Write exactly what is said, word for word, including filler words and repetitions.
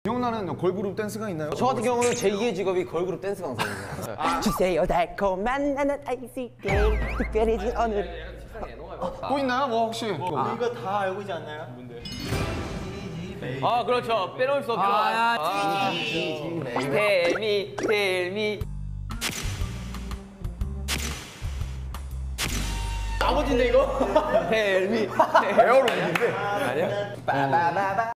기억나는 걸그룹 댄스가 있나요? 저 같은 경우는 제이의 직업이 걸그룹 댄스 강사입니다. 아. 주세요 달콤한 나는 아이스게임 특별해진 오늘. 또 있나요? 뭐 혹시? 아, 이거 다 알고 있지 않나요? 뭔데? 아 그렇죠. 빼놓을 수 없죠. 아, 아, 텔미 텔미. 아버지인데 이거? 텔미. 에어로빅인데. 아니야? 빠바바바.